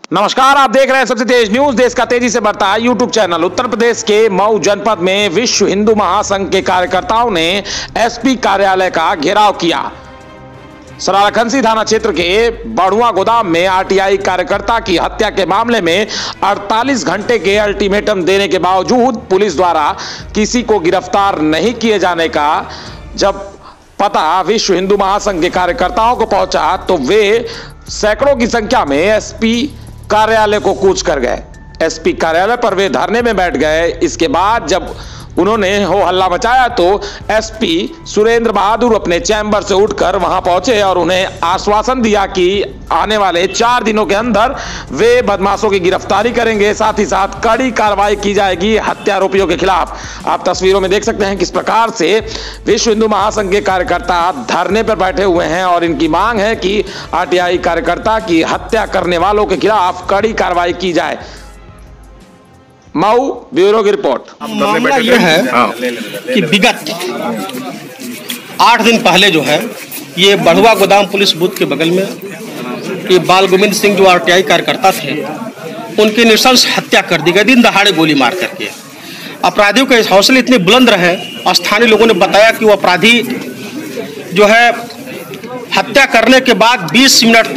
नमस्कार, आप देख रहे हैं सबसे तेज न्यूज, देश का तेजी से बढ़ता है यूट्यूब चैनल। उत्तर प्रदेश के मऊ जनपद में विश्व हिंदू महासंघ के कार्यकर्ताओं ने एसपी कार्यालय का घेराव किया। सरायरंजन थाना क्षेत्र के बढ़ुआ गोदाम में आरटीआई कार्यकर्ता की हत्या के मामले में 48 घंटे के अल्टीमेटम देने के बावजूद पुलिस द्वारा किसी को गिरफ्तार नहीं किए जाने का जब पता विश्व हिंदू महासंघ के कार्यकर्ताओं को पहुंचा तो वे सैकड़ों की संख्या में एसपी कार्यालय को कूच कर गए। एसपी कार्यालय पर वे धरने में बैठ गए। इसके बाद जब उन्होंने हो हल्ला मचाया तो एसपी सुरेंद्र बहादुर अपने चैम्बर से उठकर वहां पहुंचे और उन्हें आश्वासन दिया कि आने वाले 4 दिनों के अंदर वे बदमाशों की गिरफ्तारी करेंगे, साथ ही साथ कड़ी कार्रवाई की जाएगी हत्या आरोपियों के खिलाफ। आप तस्वीरों में देख सकते हैं किस प्रकार से विश्व हिंदू महासंघ के कार्यकर्ता धरने पर बैठे हुए हैं और इनकी मांग है कि आरटीआई कार्यकर्ता की हत्या करने वालों के खिलाफ कड़ी कार्रवाई की जाए। मऊ ब्यूरो की रिपोर्ट। मामला यह है कि विगत 8 दिन पहले जो है ये बढ़ुआ गोदाम पुलिस बूथ के बगल में ये बाल गोविंद सिंह जो आरटीआई कार्यकर्ता थे उनकी नृशंस हत्या कर दी गई, दिन दहाड़े गोली मार करके। अपराधियों के हौसले इतने बुलंद रहे, स्थानीय लोगों ने बताया कि वो अपराधी जो है हत्या करने के बाद 20 मिनट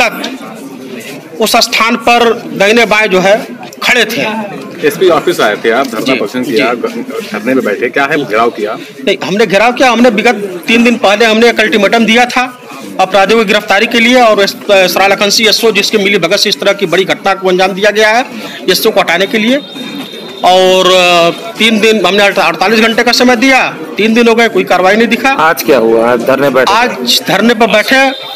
तक उस स्थान पर दाहिने बाएं जो है खड़े थे। एसपी ऑफिस आए थे आप, धरना प्रदर्शन किया, धरने में बैठे, क्या है घेराव किया? नहीं, हमने घेराव किया। हमने विगत 3 दिन पहले हमने एक अल्टीमेटम दिया था अपराधियों की गिरफ्तारी के लिए और सरायरंजन एसओ जिसके मिली भगत से इस तरह की बड़ी घटना को अंजाम दिया गया है एसओ को हटाने के लिए। और 3 दिन हमने 48 घंटे का समय दिया, 3 दिन हो गए, कोई कार्रवाई नहीं दिखा। आज क्या हुआ? धरने बैठे? आज धरने पर बैठे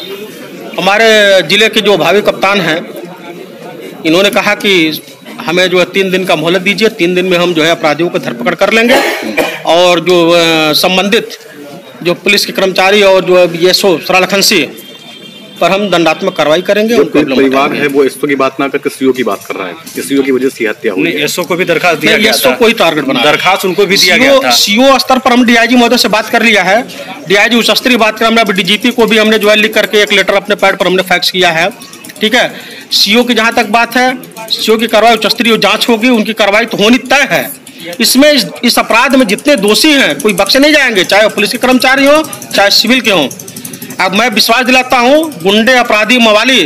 हमारे जिले के जो भावी कप्तान हैं इन्होंने कहा कि हमें जो है 3 दिन का मोहलत दीजिए, 3 दिन में हम जो है अपराधियों को धरपकड़ कर लेंगे और जो संबंधित जो पुलिस के कर्मचारी और जो एसओ सरायरंजन पर हम दंडात्मक कार्रवाई करेंगे। परिवार है वो एसओ की बात ना करके सीओ की बात कर रहा है, एसओ की वजह से हत्या हुई। एसओ को भी दरखास्त दिया गया था, एसओ को ही टारगेट बना, दरखास्त उनको भी दिया गया था। सीओ स्तर पर हम डीआईजी महोदय से बात कर लिया है, डीआईजी उच्च स्तरीय बात कर, हमने डीजीपी को भी हमने जो है लिख करके एक लेटर अपने पैड पर हमने फैक्स किया है। ठीक है, सीओ की जहां तक बात है, सीओ की कार्रवाई उच्च स्तरीय जांच होगी, उनकी कार्रवाई तो होनी तय है। इसमें इस अपराध में जितने दोषी हैं कोई बख्शे नहीं जाएंगे, चाहे पुलिस के कर्मचारी हो चाहे सिविल के हों। अब मैं विश्वास दिलाता हूं, गुंडे अपराधी मवाली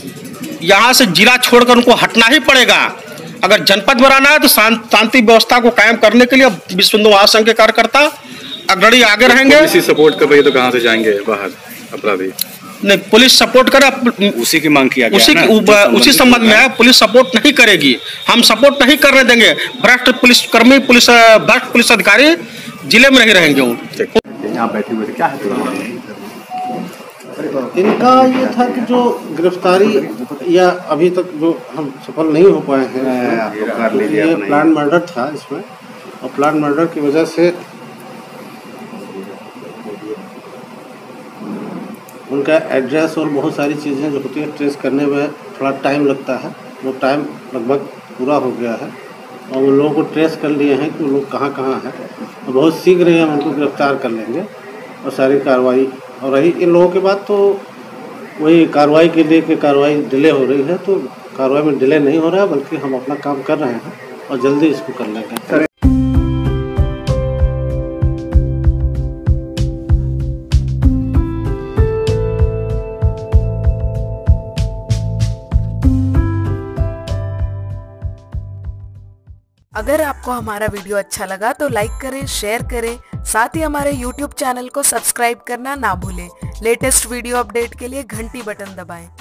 यहां से जिला छोड़कर उनको हटना ही पड़ेगा। अगर जनपद में रहना है तो शांति व्यवस्था को कायम करने के लिए विश्व हिंदू महासंघ के कार्यकर्ता अग्रणी आगे रहेंगे। पुलिस सपोर्ट कर रही है तो कहां से जाएंगे बाहर अपराधी? नहीं, पुलिस सपोर्ट करे, उसी की मांग किया गया उसी संबंध में है। पुलिस सपोर्ट नहीं करेगी, हम सपोर्ट नहीं करने देंगे। भ्रष्ट पुलिसकर्मी, भ्रष्ट पुलिस अधिकारी जिले में नहीं रहेंगे। यहाँ बैठे हुए क्या है इनका ये था कि जो गिरफ्तारी या अभी तक जो हम सफल नहीं हो पाए हैं, ये प्लान मर्डर था इसमें, और प्लान मर्डर की वजह से उनका एड्रेस और बहुत सारी चीज़ें जो होती है ट्रेस करने में थोड़ा टाइम लगता है। वो टाइम लगभग पूरा हो गया है और उन लोगों को ट्रेस कर लिए हैं कि वो लोग कहाँ कहाँ हैं, और बहुत शीघ्र ही हम उनको गिरफ्तार कर लेंगे और सारी कार्रवाई। और रही इन लोगों के बाद तो वही कार्रवाई के लिए कि कार्रवाई डिले हो रही है, तो कार्रवाई में डिले नहीं हो रहा है, बल्कि हम अपना काम कर रहे हैं और जल्दी इसको कर लेंगे। अगर आपको हमारा वीडियो अच्छा लगा तो लाइक करें, शेयर करें, साथ ही हमारे YouTube चैनल को सब्सक्राइब करना ना भूलें। लेटेस्ट वीडियो अपडेट के लिए घंटी बटन दबाएं।